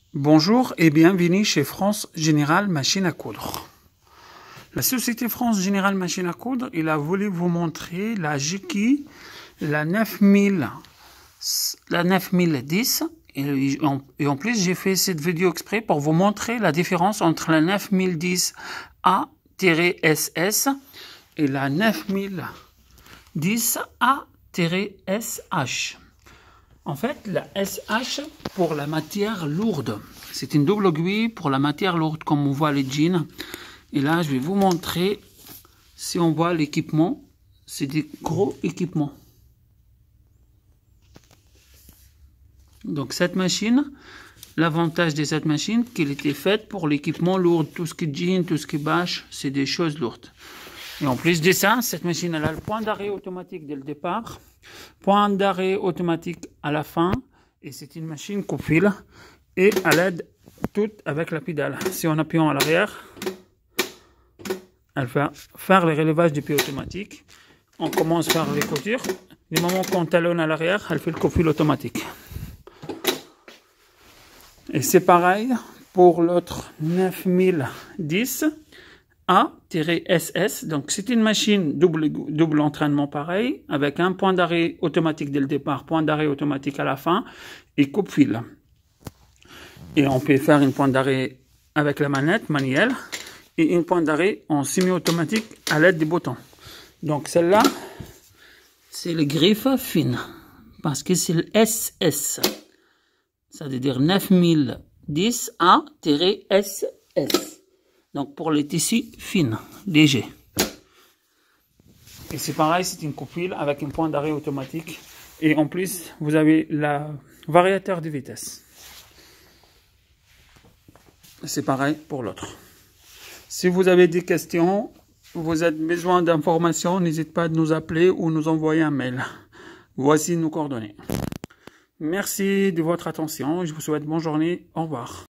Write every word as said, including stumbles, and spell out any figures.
Bonjour et bienvenue chez France Générale Machine à Coudre. La société France Générale Machine à Coudre, il a voulu vous montrer la Juki, la neuf mille, la neuf mille dix. Et en, et en plus, j'ai fait cette vidéo exprès pour vous montrer la différence entre la neuf mille dix A S S et la neuf mille dix A S H. En fait, la S H pour la matière lourde. C'est une double aiguille pour la matière lourde, comme on voit les jeans. Et là, je vais vous montrer, si on voit l'équipement, c'est des gros équipements. Donc cette machine, l'avantage de cette machine, qu'elle était faite pour l'équipement lourd. Tout ce qui est jean, tout ce qui est bâche, c'est des choses lourdes. Et en plus de ça, cette machine elle a le point d'arrêt automatique dès le départ, point d'arrêt automatique à la fin, et c'est une machine coupe-fil, et à l'aide toute avec la pédale. Si on appuie à l'arrière, elle va faire le relevage du pied automatique. On commence par les coutures. Du moment qu'on talonne à l'arrière, elle fait le coupe-fil automatique. Et c'est pareil pour l'autre neuf mille dix A S S. Donc c'est une machine double, double entraînement pareil, avec un point d'arrêt automatique dès le départ, point d'arrêt automatique à la fin, et coupe-fil. Et on peut faire une point d'arrêt avec la manette manuelle, et une point d'arrêt en semi-automatique à l'aide des boutons. Donc celle-là, c'est le griffe fine, parce que c'est le S S. Ça veut dire neuf mille dix A S S. Donc pour les tissus fins, légers. Et c'est pareil, c'est une coupe-fil avec un point d'arrêt automatique. Et en plus, vous avez la variateur de vitesse. C'est pareil pour l'autre. Si vous avez des questions, vous avez besoin d'informations, n'hésitez pas à nous appeler ou nous envoyer un mail. Voici nos coordonnées. Merci de votre attention. Je vous souhaite bonne journée. Au revoir.